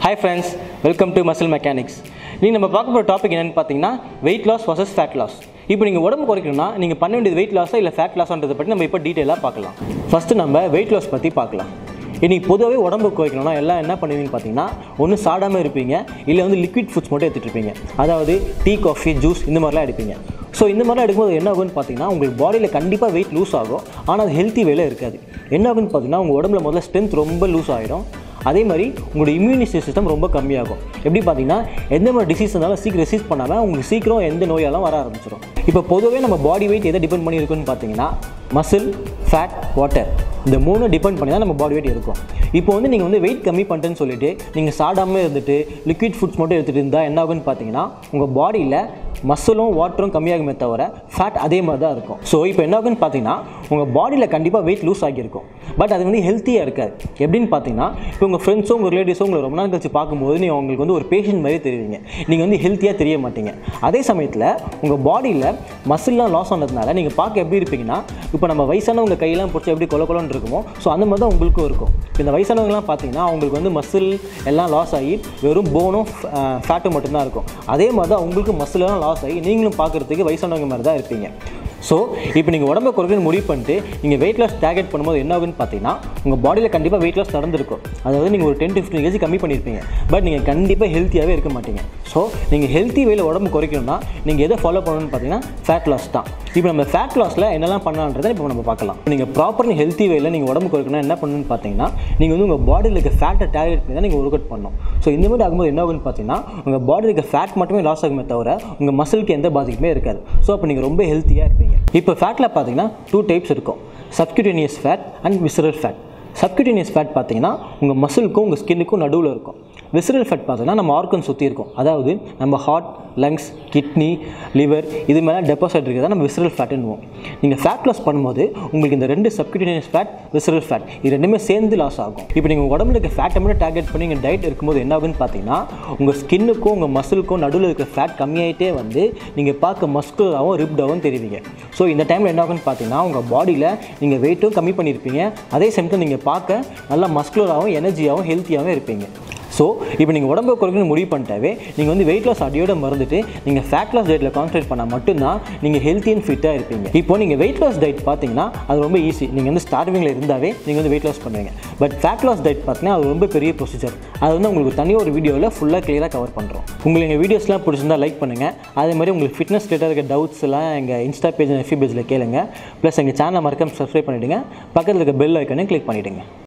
Hi friends, welcome to Muscle Mechanics. நீங்க நம்ம பார்க்க போற டாபிக் என்னன்னு பாத்தீங்கன்னா weight loss versus fat loss. இப்போ நீங்க உடம்பு குறைக்கணும்னா நீங்க பண்ண வேண்டியது weight loss இல்ல fat lossன்றத பத்தி நம்ம இப்ப டீடைலா பார்க்கலாம். ஃபர்ஸ்ட் நம்ம weight loss பத்தி பார்க்கலாம். இன்னைக்கு பொதுவாவே உடம்பு குறைக்கணும்னா எல்லாம் என்ன பண்ணுவீங்கன்னு பாத்தீங்கன்னா ஒன்னு சாடாம இருப்பீங்க இல்ல வந்து லிக்விட் ஃபுட்ஸ் மட்டும் எடுத்துட்டு இருப்பீங்க. அதாவது டீ, காஃபி, ஜூஸ் இந்த மாதிரிலாம் எடுப்பீங்க. ஸோ இந்த மாதிரிலாம் எடுக்கும்போது என்ன ஆகும்னு பார்த்தீங்கன்னா உங்களுக்கு பாடியில் கண்டிப்பாக வெயிட் லூஸ் ஆகும். ஆனால் அது ஹெல்த்தி வேலை இருக்காது. என்ன ஆகுன்னு பார்த்தீங்கன்னா உங்கள் உடம்புல முதல்ல ஸ்ட்ரென்த் ரொம்ப லூஸ் ஆகிடும். அதே மாதிரி உங்களோட இம்யூனிட்டி சிஸ்டம் ரொம்ப கம்மியாகும். எப்படி பார்த்தீங்கன்னா எந்த மாதிரி டிசீஸ் இருந்தாலும் சீக்கிரம் ரெசிஸ்ட் பண்ணாமல் உங்களுக்கு சீக்கிரம் எந்த நோயாலும் வர ஆரம்பிச்சிடும். இப்போ பொதுவே நம்ம பாடி வெயிட் எதை டிபெண்ட் பண்ணி இருக்குன்னு பார்த்தீங்கன்னா மசில், ஃபேட், வாட்டர் இந்த மூணு டிபெண்ட் பண்ணி தான் நம்ம பாடி வெயிட் இருக்கும். இப்போ வந்து நீங்கள் வந்து வெயிட் கம்மி பண்ணிட்டேன்னு சொல்லிட்டு நீங்கள் சாடாமல் இருந்துட்டு லிக்விட் ஃபுட்ஸ் மட்டும் எடுத்துகிட்டு இருந்தால் என்ன ஆகுன்னு பார்த்தீங்கன்னா உங்கள் பாடியில் மசிலும் வாட்டரும் கம்மியாகுமே தவிர ஃபேட் அதே மாதிரி தான் இருக்கும். ஸோ இப்போ என்ன ஆகுன்னு பார்த்தீங்கன்னா உங்கள் பாடியில் கண்டிப்பாக வெயிட் லூஸ் ஆகியிருக்கும். பட் அது வந்து ஹெல்த்தியாக இருக்காது. எப்படின்னு பார்த்தீங்கன்னா இப்போ உங்கள் ஃப்ரெண்ட்ஸோ உங்கள் ரிலேட்டிவ்ஸோ உங்களை ரொம்ப நாள் கழிச்சு பார்க்கும்போது நீங்கள் உங்களுக்கு வந்து ஒரு பேஷண்ட் மாதிரி தெரிவிங்க. நீங்கள் வந்து ஹெல்த்தியாக தெரிய மாட்டீங்க. அதே சமயத்தில் உங்கள் பாடியில் மசில்லாம் லாஸ் ஆனதுனால நீங்கள் பார்க்க எப்படி இருப்பீங்கன்னா இப்போ நம்ம வயசானவங்க கையெல்லாம் பிடிச்சி எப்படி கொலன்னு இருக்குமோ ஸோ அந்த மாதிரி தான் உங்களுக்கும் இருக்கும். இந்த வயசானவங்கலாம் பார்த்தீங்கன்னா அவங்களுக்கு வந்து மசில் எல்லாம் லாஸ் ஆகி வெறும் போனும் ஃபேட்டும் மட்டும்தான் இருக்கும். அதே மாதிரி தான் உங்களுக்கு மசிலெல்லாம் லாஸ் ஆகி நீங்களும் பார்க்குறதுக்கு வயசானவங்க மாதிரி தான் இருப்பீங்க. ஸோ இப்போ நீங்கள் உடம்பை குறைக்கணும்னு முடிவு பண்ணிட்டு நீங்கள் வெயிட் லாஸ் டார்கெட் பண்ணும்போது என்ன ஆகுன்னு பார்த்தீங்கன்னா உங்கள் பாடியில் கண்டிப்பாக வெயிட் லாஸ் நடந்திருக்கும். அதாவது நீங்கள் ஒரு 10 to 15 kg கம்மி பண்ணியிருப்பீங்க. பட் நீங்கள் கண்டிப்பாக ஹெல்த்தியாகவே இருக்க மாட்டீங்க. ஸோ நீங்கள் ஹெல்த்தி வேல உடம்பு குறைக்கணும்னா நீங்கள் எதை ஃபாலோ பண்ணணும்னு பார்த்தீங்கன்னா ஃபேட் லாஸ் தான். இப்போ நம்ம ஃபேட் லாஸில் என்னெல்லாம் பண்ணலான்றதை இப்போ நம்ம பார்க்கலாம். நீங்கள் ப்ராப்பர் ஹெல்த்தி வேல நீங்கள் உடம்பு குறைக்கணும்னா என்ன பண்ணணும்னு பார்த்தீங்கன்னா நீங்கள் வந்து உங்கள் பாடியில் இருக்க ஃபேட்டை டார்கெட் பண்ணி தான் நீங்கள் ஒர்க் அவுட் பண்ணணும். ஸோ இந்த மாதிரி ஆகும்போது என்ன ஆகுன்னு பார்த்தீங்கன்னா உங்கள் பாடியில் இருக்க ஃபேட் மட்டுமே லாஸ் ஆகுமே தவிர உங்கள் மசிலுக்கு எந்த பாதிப்புமே இருக்காது. ஸோ அப்போ நீங்கள் ரொம்ப ஹெல்த்தியாக இருப்பீங்க. இப்போ ஃபேட்டில் பார்த்தீங்கன்னா 2 டைப்ஸ் இருக்கும். Subcutaneous fat and visceral fat. Subcutaneous fat பார்த்தீங்கன்னா உங்கள் மசிலுக்கும் உங்கள் ஸ்கின்னுக்கும் நடுவில் இருக்கும். விசரல் ஃபேட் பார்த்தீங்கன்னா நம்ம ஆர்கன் சுற்றி இருக்கும். அதாவது நம்ம ஹார்ட், லங்ஸ், கிட்னி, லிவர் இது மேலே டெபாசிட் இருக்கிறதா நம்ம விசரல் ஃபேட்டுன்னுவோம். நீங்கள் ஃபேட் லாஸ் பண்ணும்போது உங்களுக்கு இந்த 2 சப்க்யூட்டேனியஸ் ஃபேட், விசரல் ஃபேட் இது ரெண்டுமே சேர்ந்து லாஸ் ஆகும். இப்போ நீங்கள் உடம்புல இருக்க ஃபேட்டை மட்டும் டார்கெட் பண்ணி நீங்கள் டயட் இருக்கும்போது என்ன ஆகுன்னு பார்த்தீங்கன்னா உங்கள் ஸ்கின்னுக்கும் உங்கள் மசிலுக்கும் நடுவில் இருக்கிற ஃபேட் கம்மியாகிட்டே வந்து நீங்கள் பார்க்க மஸ்குலராகவும் ரிப்டாகவும் தெரிவிங்க. ஸோ இந்த டைமில் என்ன ஆகுன்னு பார்த்தீங்கன்னா உங்கள் பாடியில் நீங்கள் வெயிட்டும் கம்மி பண்ணியிருப்பீங்க. அதே சமயத்தில் நீங்கள் பார்க்க நல்லா மஸ்குலராகவும் எனர்ஜியாகவும் ஹெல்த்தியாகவும் இருப்பீங்க. ஸோ இப்போ நீங்கள் உடம்பு குறைக்கணும்னு முடிவு பண்ணிட்டாவே நீங்கள் வந்து வெயிட் லாஸ் அடியோட மறந்துட்டு நீங்கள் ஃபேட் லாஸ் டயட்டில் கான்சன்ட்ரேட் பண்ணால் மட்டும்தான் நீங்கள் ஹெல்த்தி அண்ட் ஃபிட்டாக இருப்பீங்க. இப்போ நீங்கள் வெயிட் லாஸ் டயட் பார்த்தீங்கன்னா அது ரொம்ப ஈஸி. நீங்கள் வந்து ஸ்டார்டிங்கில் இருந்தாவே நீங்கள் வந்து வெயிட் லாஸ் பண்ணுவீங்க. பட் ஃபேட் லாஸ் டயட் பார்த்தீங்கன்னா அது ரொம்ப பெரிய ப்ரொசீஜர். அது வந்து உங்களுக்கு தனியாக ஒரு வீடியோவில் ஃபுல்லாக கிளியராக கவர் பண்ணுறோம். உங்களுக்கு எங்கள் வீடியோஸ்லாம் பிடிச்சிருந்தா லைக் பண்ணுங்கள். அதே மாதிரி உங்களுக்கு ஃபிட்னஸ் ரிலேட்டடாக இருக்க டவுட்ஸ் எல்லாம் எங்கள் இன்ஸ்டா பேஜ், எஃபி பேஜில் கேளுங்க. ப்ளஸ் எங்கள் சேனலை மறக்காம சப்ஸ்கிரைப் பண்ணிவிடுங்க. பக்கத்தில் இருக்க பெல் ஐக்கனையும் கிளிக் பண்ணிவிடுங்க.